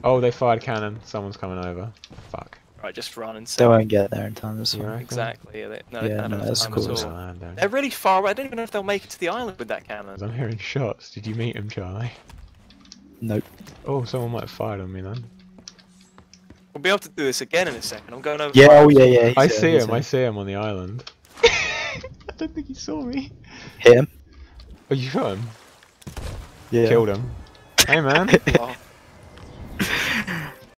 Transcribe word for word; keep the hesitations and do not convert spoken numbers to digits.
Oh, they fired cannon. Someone's coming over. Fuck. Right, just run and They save. won't get there in time this You one. reckon? Exactly. Yeah, they, no, Yeah, they don't no, have that's time cool. at There's all. a land there. They're really far away. I don't even know if they'll make it to the island with that cannon. I'm hearing shots. Did you meet him, Charlie? Nope. Oh, someone might have fired on me then. We'll be able to do this again in a second. I'm going over. Yeah, oh yeah, yeah. he's I here, see he's him. I here. see him on the island. I don't think he saw me. Hit him. Oh, you shot him? Yeah. Killed him. Hey, man. Oh,